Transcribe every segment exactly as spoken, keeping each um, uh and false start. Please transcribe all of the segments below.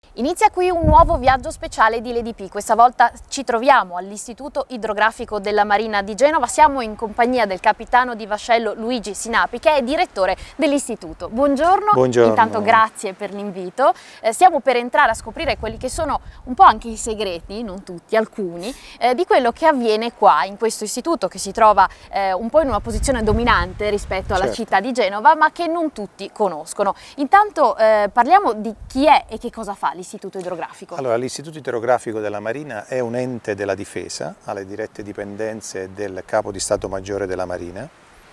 Inizia qui un nuovo viaggio speciale di Lady P. Questa volta ci troviamo all'Istituto Idrografico della Marina di Genova. Siamo in compagnia del capitano di vascello Luigi Sinapi, che è direttore dell'istituto. Buongiorno. Buongiorno. Intanto grazie per l'invito. Eh, stiamo per entrare a scoprire quelli che sono un po' anche i segreti, non tutti, alcuni, eh, di quello che avviene qua in questo istituto, che si trova eh, un po' in una posizione dominante rispetto alla certo. città di Genova, ma che non tutti conoscono. Intanto eh, parliamo di chi è e che cosa fa l'Istituto Idrografico. Allora, l'Istituto Idrografico della Marina è un ente della difesa, alle dirette dipendenze del Capo di Stato Maggiore della Marina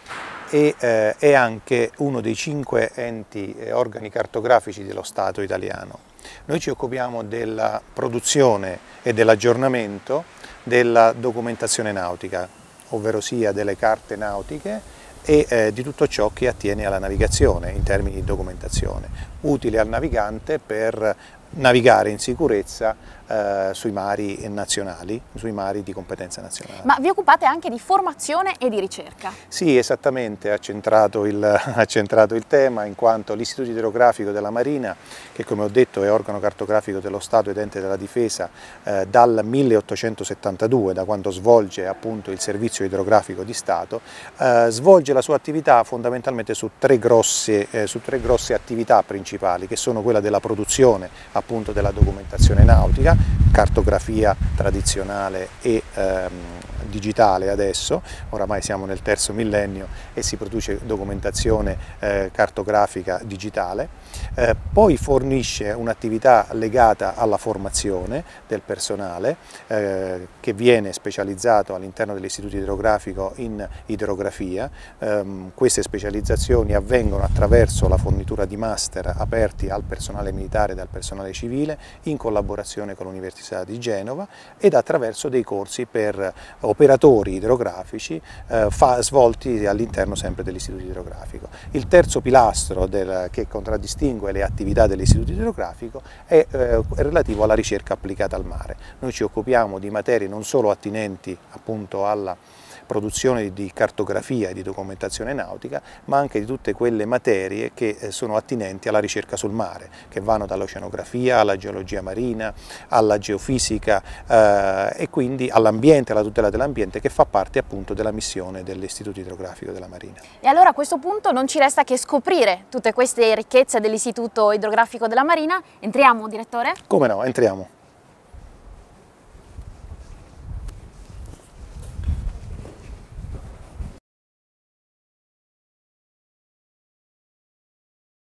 e eh, è anche uno dei cinque enti e organi cartografici dello Stato italiano. Noi ci occupiamo della produzione e dell'aggiornamento della documentazione nautica, ovvero sia delle carte nautiche e eh, di tutto ciò che attiene alla navigazione in termini di documentazione, utile al navigante per navigare in sicurezza eh, sui mari nazionali, sui mari di competenza nazionale. Ma vi occupate anche di formazione e di ricerca? Sì, esattamente, ha centrato il, ha centrato il tema, in quanto l'Istituto Idrografico della Marina, che come ho detto è organo cartografico dello Stato ed ente della difesa eh, dal milleottocentosettantadue, da quando svolge appunto il servizio idrografico di Stato, eh, svolge la sua attività fondamentalmente su tre grosse, eh, su tre grosse attività principali, che sono quella della produzione appunto della documentazione nautica, cartografia tradizionale e ehm, digitale adesso, oramai siamo nel terzo millennio e si produce documentazione eh, cartografica digitale, eh, poi fornisce un'attività legata alla formazione del personale eh, che viene specializzato all'interno dell'Istituto Idrografico in idrografia. Eh, queste specializzazioni avvengono attraverso la fornitura di master aperti al personale militare e al personale civile in collaborazione con l'Università di Genova ed attraverso dei corsi per operatori idrografici eh, fa, svolti all'interno sempre dell'Istituto Idrografico. Il terzo pilastro del, che contraddistingue le attività dell'Istituto Idrografico è eh, relativo alla ricerca applicata al mare. Noi ci occupiamo di materie non solo attinenti appunto alla produzione di cartografia e di documentazione nautica, ma anche di tutte quelle materie che sono attinenti alla ricerca sul mare, che vanno dall'oceanografia alla geologia marina, alla geofisica eh, e quindi all'ambiente, alla tutela dell'ambiente, che fa parte appunto della missione dell'Istituto Idrografico della Marina. E allora a questo punto non ci resta che scoprire tutte queste ricchezze dell'Istituto Idrografico della Marina. Entriamo, direttore? Come no, entriamo.